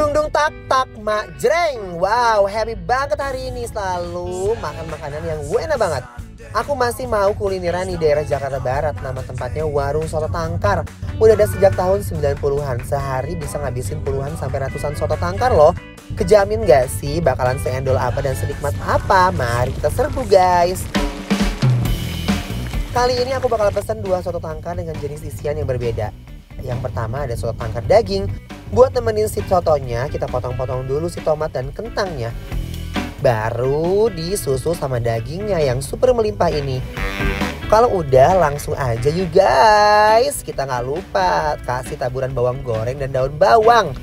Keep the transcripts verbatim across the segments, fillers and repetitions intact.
Dung dung tak tak mak jreng. Wow, happy banget hari ini, selalu makan makanan yang enak banget. Aku masih mau kulineran di daerah Jakarta Barat. Nama tempatnya Warung Soto Tangkar. Udah ada sejak tahun sembilan puluhan. Sehari bisa ngabisin puluhan sampai ratusan soto tangkar loh. Kejamin gak sih bakalan seendol apa dan senikmat apa? Mari kita serbu guys. Kali ini aku bakal pesen dua soto tangkar dengan jenis isian yang berbeda. Yang pertama ada soto tangkar daging. Buat nemenin si sotonya, kita potong-potong dulu si tomat dan kentangnya. Baru disusul sama dagingnya yang super melimpah ini. Kalau udah langsung aja you guys. Kita nggak lupa kasih taburan bawang goreng dan daun bawang.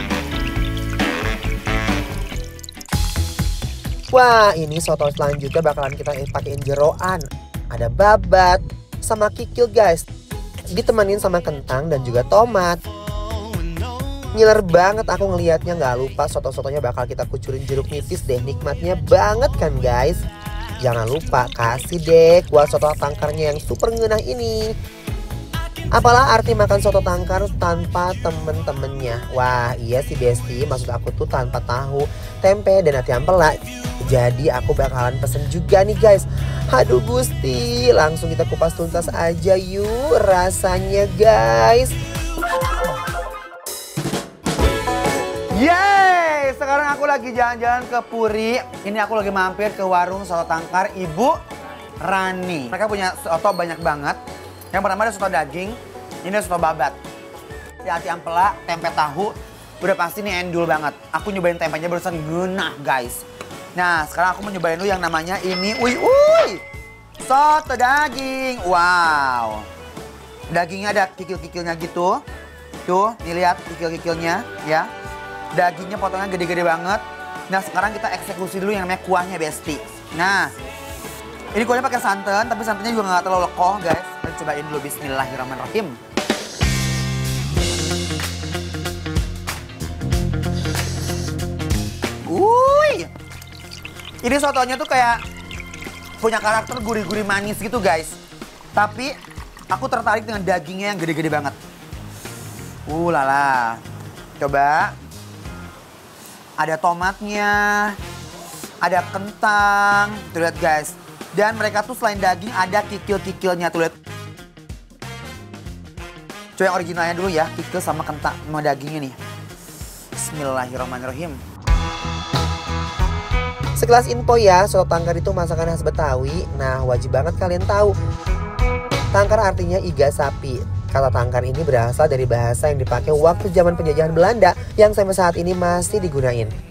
Wah, ini soto selanjutnya bakalan kita pakein jeroan. Ada babat sama kikil guys. Ditemenin sama kentang dan juga tomat. Ngiler banget aku ngelihatnya, nggak lupa soto-sotonya bakal kita kucurin jeruk nipis deh. Nikmatnya banget kan guys. Jangan lupa kasih deh kuah soto tangkarnya yang super ngenah ini. Apalah arti makan soto tangkar tanpa temen-temennya? Wah iya sih Besti, maksud aku tuh tanpa tahu, tempe dan ati ampela. Jadi aku bakalan pesen juga nih guys. Aduh Gusti, langsung kita kupas tuntas aja yuk rasanya guys. Yeay, sekarang aku lagi jalan-jalan ke Puri. Ini aku lagi mampir ke warung soto tangkar Ibu Rani. Mereka punya soto banyak banget. Yang pertama ada soto daging, ini ada soto babat. Ati ampela, tempe tahu, udah pasti nih endul banget. Aku nyobain tempenya barusan genah guys. Nah sekarang aku mau nyobain dulu yang namanya ini, uy uy, soto daging. Wow, dagingnya ada kikil-kikilnya gitu. Tuh, nih lihat kikil-kikilnya ya. Dagingnya potongan gede-gede banget. Nah sekarang kita eksekusi dulu yang namanya kuahnya Besti. Nah ini kuahnya pakai santan, tapi santannya juga nggak terlalu lekoh guys. Kita cobain dulu, bismillahirrahmanirrahim. Wuih, ini sotonya tuh kayak punya karakter gurih-gurih manis gitu guys. Tapi aku tertarik dengan dagingnya yang gede-gede banget. Uh lala, coba. Ada tomatnya, ada kentang, tuh lihat guys. Dan mereka tuh selain daging ada kikil-kikilnya, tuh lihat. Coba yang originalnya dulu ya, kikil sama kentang sama dagingnya nih. Bismillahirrahmanirrahim. Sekelas info ya, soto tangkar itu masakan khas Betawi. Nah wajib banget kalian tahu. Tangkar artinya iga sapi. Kata tangkar ini berasal dari bahasa yang dipakai waktu zaman penjajahan Belanda yang sampai saat ini masih digunain.